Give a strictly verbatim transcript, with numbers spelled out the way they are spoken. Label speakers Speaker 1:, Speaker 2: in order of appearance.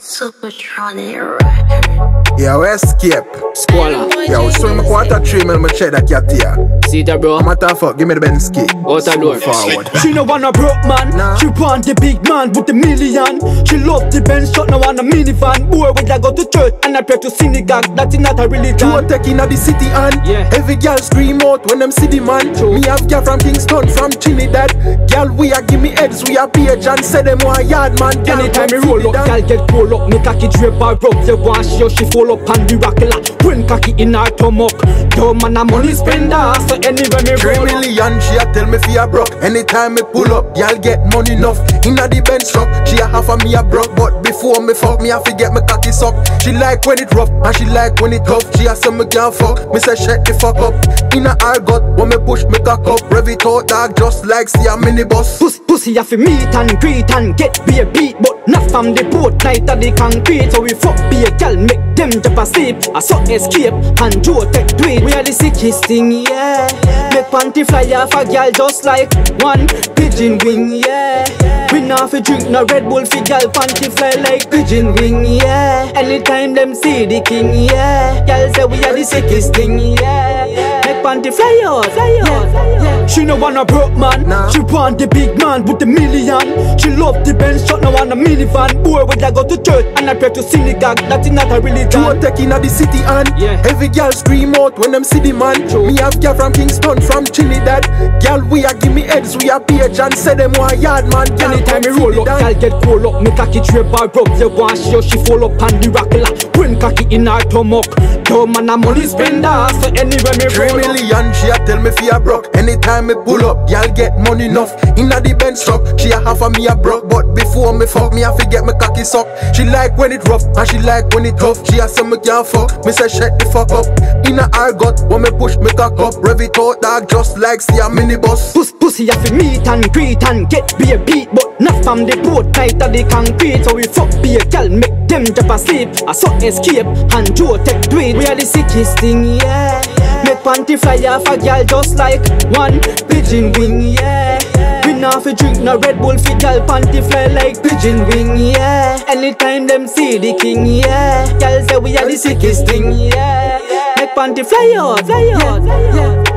Speaker 1: Supertronic record.
Speaker 2: Yo, escape.
Speaker 3: Squalla.
Speaker 2: Yo, swim a quarter three mil, me check that cat here.
Speaker 3: See that, bro?
Speaker 2: I'm a tough fuck, give me the Bensky.
Speaker 3: Out the door.
Speaker 2: Forward.
Speaker 4: She no want a broke man,
Speaker 2: Nah.
Speaker 4: she want the big man with the million. She love the Benz shot, no want a minivan. Boy, when I go to church and I pray to synagogue, that's not a religion.
Speaker 2: Two take in the city and
Speaker 3: Yeah.
Speaker 2: every girl scream out when them see the man. Me have girl from Kingston, from Trinidad. Girl, we a give me heads, we a page and say them one yard man. Girl,
Speaker 4: Anytime me
Speaker 2: come
Speaker 4: roll
Speaker 2: see
Speaker 4: up,
Speaker 2: the
Speaker 4: girl get pull up. Me cocky drape her up, you want she she fall up and the rockla. When cocky in her stomach, yo man a money spender. So anywhere me
Speaker 2: Three
Speaker 4: roll up,
Speaker 2: million, she a tell me fi a broke. Anytime me pull up, y'all get money enough. Inna the Benz truck, she a half of me a broke. But before me fuck, me a fi get me cocky suck. She like when it rough, and she like when it tough. She a say me can't fuck, me say shut the fuck up. Inna her gut, when me push me cock up. Rev it out dog, just like see a minibus.
Speaker 4: Pussy, pussy have to meet and greet and get be a beat, but not from the boat, night of the concrete. So we fuck be a girl, make them jump asleep. I saw escape and Joe take tweet. We are the sickest thing, yeah. Make panty fly off a girl just like one pigeon wing, yeah. We not fi drink no Red Bull fi girl panty fly like pigeon wing, yeah. Anytime them see the king, yeah. Girl say we are the sickest thing, yeah. Make panty fly out, fly out, fly out. She no want a broke man,
Speaker 2: Nah.
Speaker 4: she want the big man with the million. She love the Benz shot, no want a minivan. Boy, when I go to church and I pray to synagogue, that's not a religion.
Speaker 2: Two take in the city and
Speaker 3: Yeah.
Speaker 2: every girl scream out when them see the man. Me have girl from Kingston, from Trinidad. Girl, we a give me heads, we a page and say them one yard man. Girl,
Speaker 4: Anytime me
Speaker 2: come see
Speaker 4: roll
Speaker 2: the
Speaker 4: up,
Speaker 2: dance.
Speaker 4: girl get cool up. Me cocky drape her up, you want she she fall up and the rockla. When cocky in her stomach, yo man a money spender. So anywhere me
Speaker 2: Three
Speaker 4: roll up,
Speaker 2: million, she a tell me fi a broke. Anytime me pull up, y'all get money enough. Inna the Benz truck, she a half of me a broke. But before me fuck, me a fi get me cocky suck. She like when it rough, and she like when it tough. She a say me can't fuck, me say shut the fuck up. Inna her gut, when me push me cock up. Rev it out dog, just like see a minibus.
Speaker 4: Pussy, pussy have to meet and greet and get be a beat, but not from the boat, night of the concrete. So we fuck be a girl, make them jump asleep. I saw escape and Joe take tweet. We are the sickest thing, yeah. Make panty fly off a girl just like one pigeon wing, yeah. We not fi drink no Red Bull fi girl panty fly like pigeon wing, yeah. Anytime them see the king, yeah. Girl say we are the sickest thing, yeah. Make panty fly out, fly out, fly out.